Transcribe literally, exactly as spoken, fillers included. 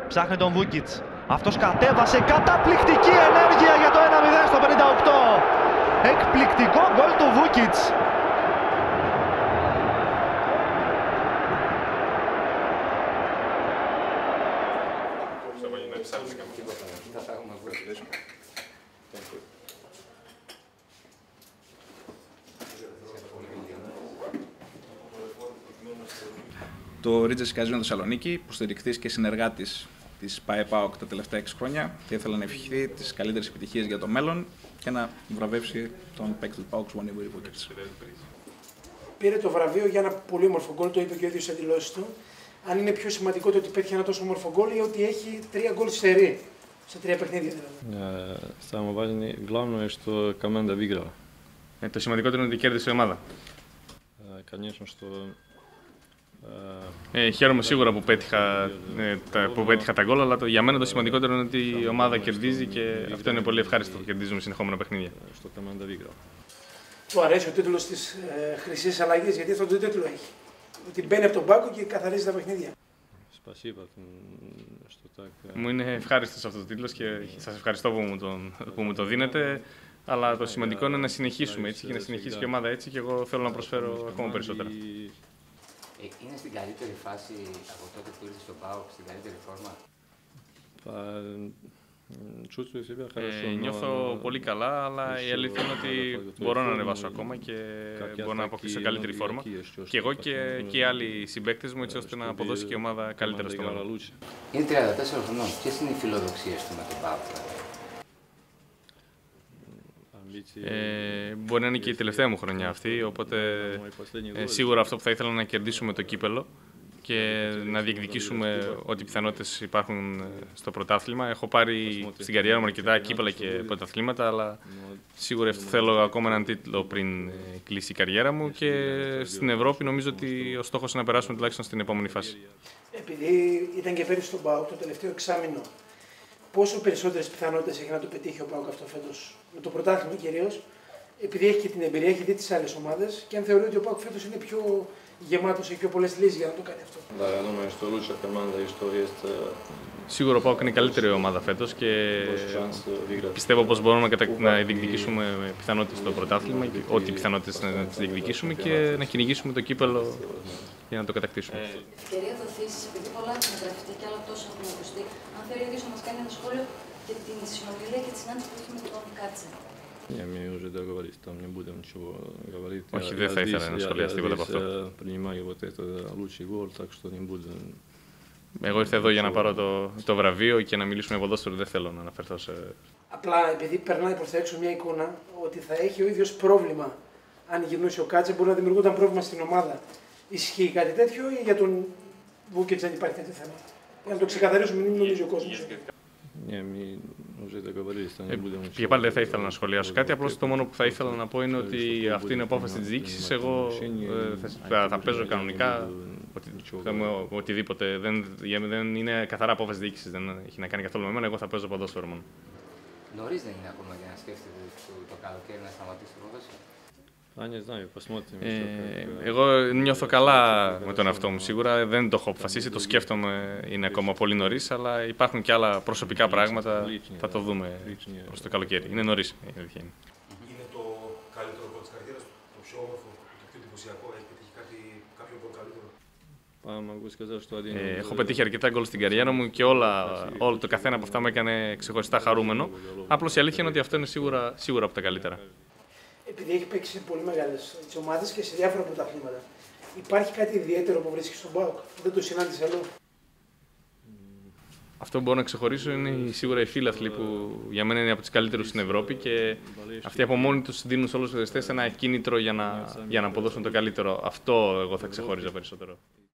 Ψάχνει τον Βούκιτς. Αυτός κατέβασε, καταπληκτική ενέργεια για το ένα μηδέν στο πενήντα οκτώ. Εκπληκτικό γκολ του Βούκιτς. Το Ρίτζες Καζίνο Θεσσαλονίκη, υποστηρικτής και συνεργάτης της ΠΑΕ ΠΑΟΚ τα τελευταία έξι χρόνια, θα ήθελα να ευχηθεί τις καλύτερες επιτυχίες για το μέλλον και να βραβεύσει τον παίκτη του ΠΑΟΚ Σμονίβουρη Βούκιτς. Πήρε το βραβείο για ένα πολύ όμορφο γκολ, το είπε και ο ίδιος στις δηλώσεις του. Αν είναι πιο σημαντικό το ότι πέτυχε ένα τόσο όμορφο γκολ ή ότι έχει τρία γκολ σερί, σε τρία παιχνίδια δηλαδή. Само важно, главное, что команда выиграла. Ε, το σημαντικότερο είναι ότι κέρδισε η ομάδα. Конечно, что Ε, χαίρομαι σίγουρα που πέτυχα, ε, τα, που πέτυχα τα γκολ, αλλά το, για μένα το σημαντικότερο είναι ότι η ομάδα κερδίζει και αυτό είναι πολύ ευχάριστο που κερδίζουμε συνεχόμενα παιχνίδια. что команда выиграла. Του αρέσει ο τίτλος της ε, χρυσής αλλαγής, γιατί αυτόν τον τίτλο έχει. Ότι μπαίνει από τον πάγκο και καθαρίζει τα παιχνίδια. Спасибо, что так. Μου είναι ευχάριστος αυτός ο τίτλος και σας ευχαριστώ που μου, τον, που μου το δίνετε. Αλλά το σημαντικό είναι να συνεχίσουμε έτσι και να συνεχίσει και η ομάδα έτσι και εγώ θέλω να προσφέρω ακόμα περισσότερα. Ε, είναι στην καλύτερη φάση από τότε που ήρθε στον ΠΑΟΚ, στην καλύτερη φόρμα. Ε, νιώθω πολύ καλά, αλλά η αλήθεια είναι ότι μπορώ να ανεβάσω ακόμα και μπορώ να αποκτήσω καλύτερη φόρμα. Και εγώ και, και οι άλλοι συμπαίκτες μου, έτσι ώστε να αποδώσει και η ομάδα καλύτερα στο μέλλον. Είναι τριάντα τέσσερα χρονών. Ποιες είναι οι φιλοδοξίες του με τον ΠΑΟΚ? Ε, μπορεί να είναι και η τελευταία μου χρονιά αυτή, οπότε ε, σίγουρα αυτό που θα ήθελα είναι να κερδίσουμε το κύπελο και να διεκδικήσουμε ό,τι πιθανότητες υπάρχουν στο πρωτάθλημα. Έχω πάρει στην καριέρα μου αρκετά κύπελα και πρωταθλήματα, αλλά σίγουρα θέλω ακόμα έναν τίτλο πριν κλείσει η καριέρα μου και στην Ευρώπη νομίζω ότι ο στόχος είναι να περάσουμε τουλάχιστον στην επόμενη φάση. Επειδή ήταν και πέρυσι στον ΠΑΟΚ το τελευταίο εξάμηνο, πόσο περισσότερες πιθανότητες έχει να το πετύχει ο ΠΑΟΚ αυτό φέτος, με το πρωτάθλημα κυρίως, επειδή έχει και την εμπειρία, έχει δει τις άλλες ομάδες και αν θεωρεί ότι ο ΠΑΟΚ φέτος είναι πιο γεμάτος, έχει πιο πολλές λύσεις για να το κάνει αυτό. Σίγουρα ο ΠΑΟΚ είναι η καλύτερη ομάδα φέτος και πιστεύω πως μπορούμε να διεκδικήσουμε πιθανότητες στο πρωτάθλημα, ό,τι πιθανότητες να τις διεκδικήσουμε και να κυνηγήσουμε το κύπελο για να το κατακτήσουμε. Ευκαιρία δοθήσεις, επειδή πολλά έχουν γραφτεί και άλλα τόσα έχουν ακουστεί, αν θέλει ο ίδιος να μας κάνει ένα σχόλιο για την συνομιλία και τη συνάντηση που έχει με τον Κάτσε. Όχι, δεν θα ήθελα να σχολιάσει τίποτα από αυτό. Εγώ ήρθα εδώ για να πάρω το, το βραβείο και να μιλήσουμε για ποδόσφαιρο, δεν θέλω να αναφερθώ σε... Απλά επειδή περνάει προς τα έξω μια εικόνα ότι θα έχει ο ίδιος πρόβλημα αν γυρνούσε ο Κάτσε, μπορεί να δημιουργούνταν πρόβλημα στην ομάδα. Ισχύει κάτι τέτοιο ή για τον Βούκιτς δεν υπάρχει τέτοιο θέμα? Για να το ξεκαθαρίσουμε, μην νομίζει ο κόσμος. Ε, και πάλι δεν θα ήθελα να σχολιάσω κάτι, απλώς το μόνο που θα ήθελα να πω είναι ότι αυτή είναι η απόφαση της διοίκησης. Εγώ ε, θα, θα παίζω κανονικά οτι, θα, οτιδήποτε. Δεν, δεν είναι καθαρά απόφαση της διοίκησης, δεν έχει να κάνει καθόλου με εμένα. Εγώ θα παίζω ποδόσφαιρο μόνο. Νωρίς δεν είναι ακόμα για να σκέφτεται το, το καλοκαίρι να σταματήσει το ποδόσφαιρο? Ε, εγώ νιώθω καλά με τον εαυτό μου σίγουρα, δεν το έχω αποφασίσει, το σκέφτομαι, είναι ακόμα πολύ νωρίς, αλλά υπάρχουν και άλλα προσωπικά πράγματα, θα το δούμε προς το καλοκαίρι. Είναι νωρίς, η αλήθεια είναι. Είναι το καλύτερο γκολ της καριέρας του, το πιο όμορφο, το πιο εντυπωσιακό, έχει πετύχει κάτι, κάποιο γκολ καλύτερο? Ε, έχω πετύχει αρκετά γκολ στην καριέρα μου και όλα, όλο το καθένα από αυτά με έκανε ξεχωριστά χαρούμενο. Απλώς η αλήθεια είναι ότι αυτό είναι σίγουρα, σίγουρα από τα καλύτερα. Επειδή έχει παίξει σε πολύ μεγάλες ομάδες και σε διάφορα πρωταθλήματα, υπάρχει κάτι ιδιαίτερο που βρίσκει στον ΠΑΟΚ, δεν το συνάντησε αλλού? Αυτό που μπορώ να ξεχωρίσω είναι σίγουρα οι φίλαθλοι που για μένα είναι από τις καλύτερους στην Ευρώπη και αυτοί από μόνοι τους δίνουν σε όλους τους δεστές ένα κίνητρο για να, για να αποδώσουν το καλύτερο. Αυτό εγώ θα ξεχωρίζω περισσότερο.